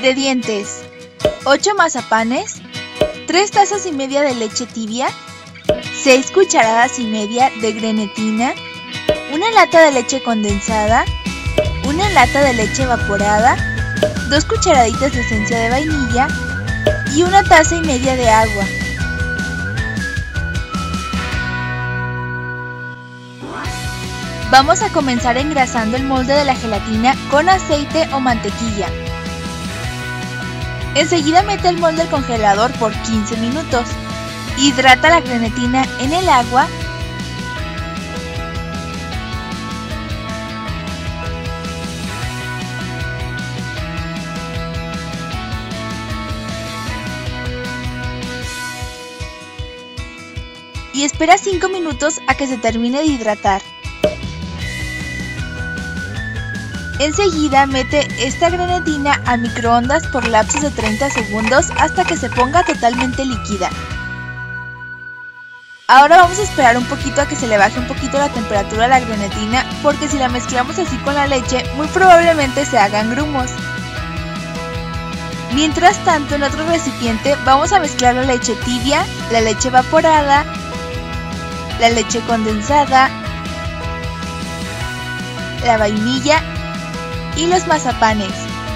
Ingredientes: 8 mazapanes, 3 tazas y media de leche tibia, 6 cucharadas y media de grenetina, una lata de leche condensada, una lata de leche evaporada, 2 cucharaditas de esencia de vainilla y una taza y media de agua. Vamos a comenzar engrasando el molde de la gelatina con aceite o mantequilla. Enseguida mete el molde al congelador por 15 minutos. Hidrata la grenetina en el agua . Y espera 5 minutos a que se termine de hidratar. Enseguida mete esta grenetina a microondas por lapsos de 30 segundos hasta que se ponga totalmente líquida. Ahora vamos a esperar un poquito a que se le baje un poquito la temperatura a la grenetina, porque si la mezclamos así con la leche, muy probablemente se hagan grumos. Mientras tanto, en otro recipiente vamos a mezclar la leche tibia, la leche evaporada, la leche condensada, la vainilla y los mazapanes.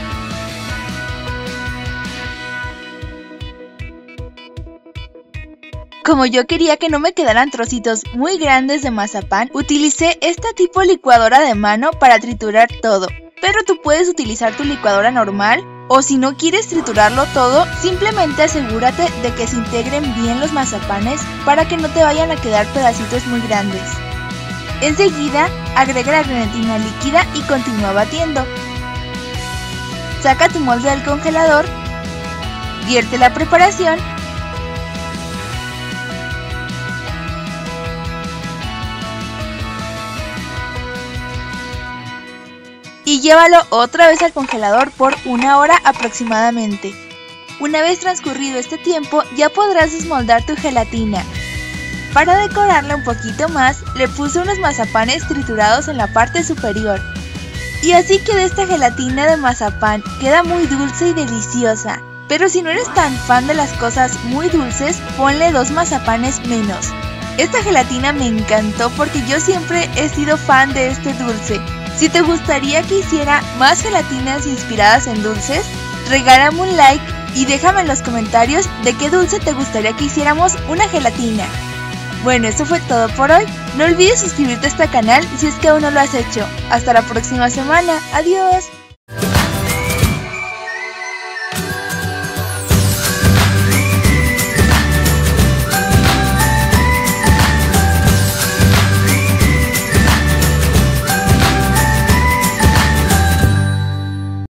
Como yo quería que no me quedaran trocitos muy grandes de mazapán, utilicé esta tipo licuadora de mano para triturar todo. Pero tú puedes utilizar tu licuadora normal, o si no quieres triturarlo todo, simplemente asegúrate de que se integren bien los mazapanes para que no te vayan a quedar pedacitos muy grandes. Enseguida, agrega la grenetina líquida y continúa batiendo. Saca tu molde del congelador, vierte la preparación y llévalo otra vez al congelador por 1 hora aproximadamente. Una vez transcurrido este tiempo, ya podrás desmoldar tu gelatina. Para decorarla un poquito más, le puse unos mazapanes triturados en la parte superior. Y así queda esta gelatina de mazapán, queda muy dulce y deliciosa. Pero si no eres tan fan de las cosas muy dulces, ponle 2 mazapanes menos. Esta gelatina me encantó porque yo siempre he sido fan de este dulce. Si te gustaría que hiciera más gelatinas inspiradas en dulces, regálame un like y déjame en los comentarios de qué dulce te gustaría que hiciéramos una gelatina. Bueno, eso fue todo por hoy. No olvides suscribirte a este canal si es que aún no lo has hecho. Hasta la próxima semana. Adiós.